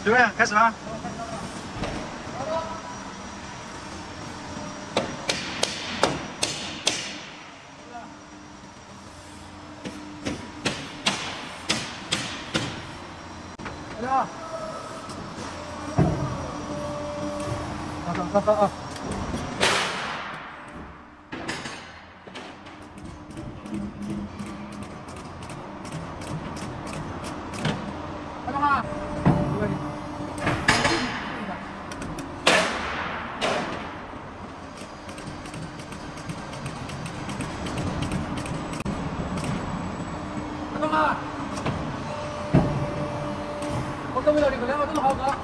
准备开始了。来啊！走啊！ 干嘛？干嘛？我等不了这个，两个都是好哥。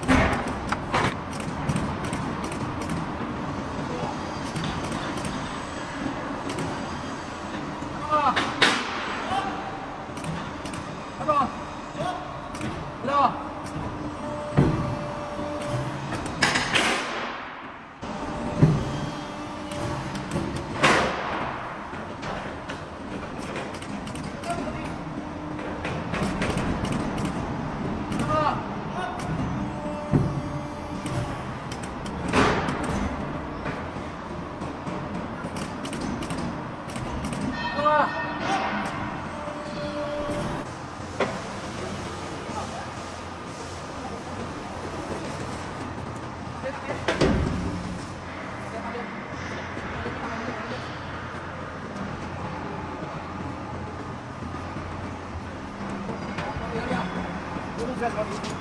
干嘛？干嘛？ 来！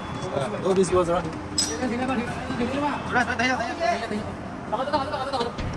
都别洗我这儿。停停停停停停停吧！来，等一下，等一下，等一下，等一下。等着，等着，等着，等着。